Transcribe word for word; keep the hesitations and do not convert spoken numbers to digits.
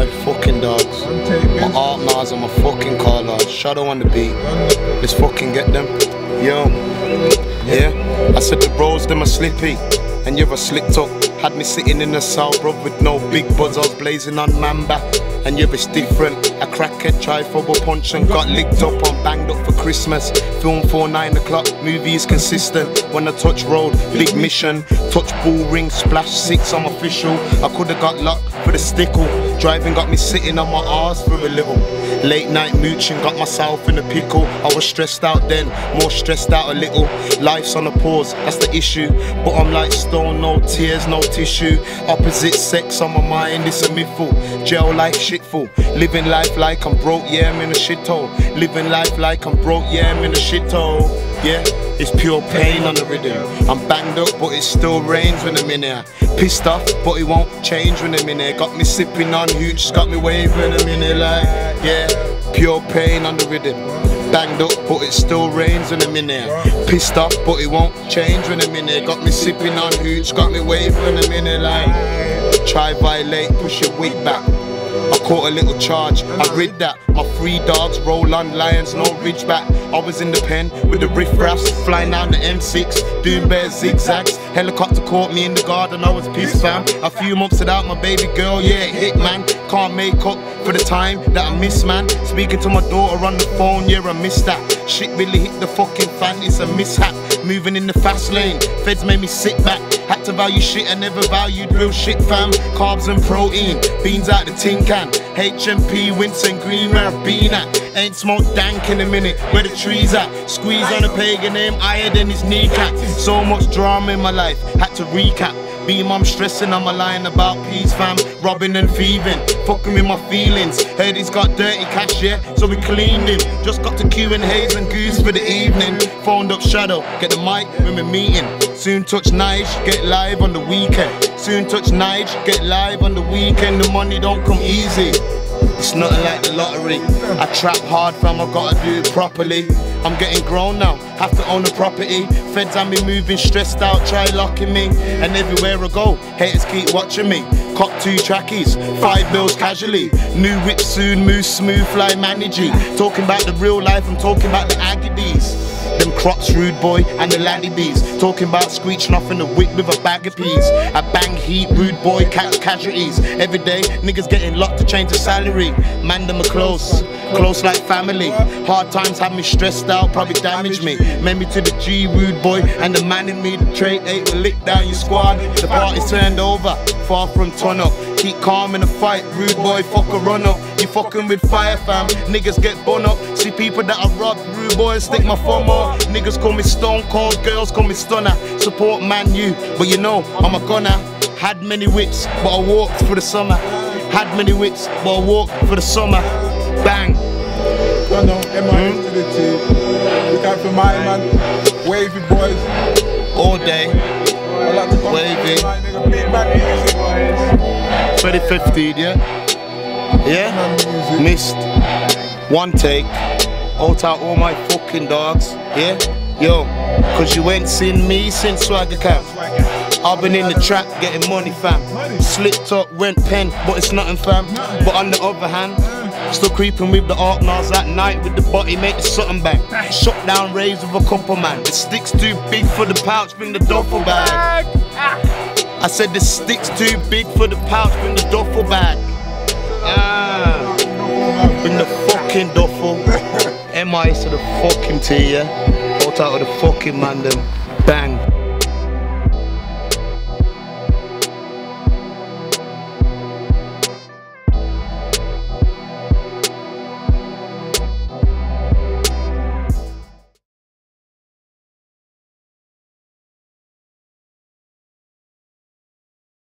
my fucking dogs. My art Mars and my fucking car large. Shadow on the beat. Let's fucking get them. Yo. Yeah. I said the roads them are slippy. And you're a slicked up. Had me sitting in the south road with no big buzz. I was blazing on Mamba. And you're it's different. A crackhead tried for a punch and got licked up on banged up for Christmas. Film for nine o'clock, movies consistent. When I touch road, big mission. Touch bull ring, splash six, I'm official. I could've got locked for the stickle. Driving got me sitting on my arse for a little. Late night mooching, got myself in a pickle. I was stressed out then, more stressed out a little. Life's on a pause, that's the issue. But I'm like stone, no tears, no tissue. Opposite sex on my mind, it's a mythful. Jail life shitful. Living life like I'm broke, yeah, I'm in a shithole. Living life like I'm broke, yeah, I'm in a shithole. Yeah, it's pure pain on the rhythm. I'm banged up, but it still rains when I'm in here. Pissed off, but it won't change when I'm in here. Got me sipping on hooch, got me waving when I'm in here like, yeah, pure pain on the rhythm. Banged up, but it still rains when I'm in here. Pissed off, but it won't change when I'm in here. Got me sipping on hooch, got me waving when I'm in here like, try violate, push your wig back. I caught a little charge, I read that. My three dogs roll on lions, no ridgeback. I was in the pen with the riff-raffs, flying down the M six, doing bare zigzags. Helicopter caught me in the garden, I was pissed fam. A few months without my baby girl, yeah, it hit man. Can't make up for the time that I miss man. Speaking to my daughter on the phone, yeah, I missed that. Shit really hit the fucking fan, it's a mishap. Moving in the fast lane, feds made me sit back. Had to value shit I never valued, real shit fam. Carbs and protein, beans out the tin can. H M P, Winston Green, where I've been at. Ain't smoked dank in a minute, where the trees at. Squeeze on a pagan name, higher than his kneecap. So much drama in my life, had to recap. Being mum stressing on my line about peace fam. Robbing and thieving, fucking with my feelings. Heard he's got dirty cash, yeah, so we cleaned him. Just got to Q and Hayes and Goose for the evening. Phoned up Shadow, get the mic when we're meeting. Soon touch Nige, get live on the weekend. Soon touch Nige, get live on the weekend. The money don't come easy, it's nothing like the lottery. I trap hard fam, I gotta do it properly. I'm getting grown now, have to own a property. Feds have me moving stressed out, try locking me. And everywhere I go, haters keep watching me. Cop two trackies, five bills casually. New whip soon, move smooth, fly managing. Talking about the real life, I'm talking about the Aggie bees. Them crops, rude boy, and the laddie bees. Talking about screeching off in the whip with a bag of peas. I bang heat, rude boy, catch casualties. Every day, niggas getting locked to change the salary. Man, them are close, close like family. Hard times have me stressed out, probably damaged me. Made me to the G, rude boy, and the man in me. The trait eight will lick down your squad. The party's turned over, far from turn up. Keep calm in the fight, rude boy, fuck a run up. You fucking with fire fam, niggas get bun up. See people that I robbed, rude boy, stick my thumb up. Niggas call me stone cold, girls call me stunner. Support man you, but you know I'm a gunner. Had many whips, but I walked for the summer. Had many whips, but I walked for the summer. Bang. No, no, M I to the team. Look out for my man, wavy boys. All day, wavy. twenty fifteen, yeah? Yeah? Missed. One take. Out out all my fucking dogs, yeah? Yo, cause you ain't seen me since Swagger Camp. I've been in the trap getting money fam. Slipped up, went pen, but it's nothing fam. But on the other hand, still creeping with the art nars at night with the body, make the something bang. Shut down rays with a couple man. The stick's too big for the pouch, bring the duffel bag. I said the stick's too big for the pouch, bring the duffel bag. Ah, bring the fucking duffel. M I to the fucking T, yeah? Out out of the fucking man them. Bang.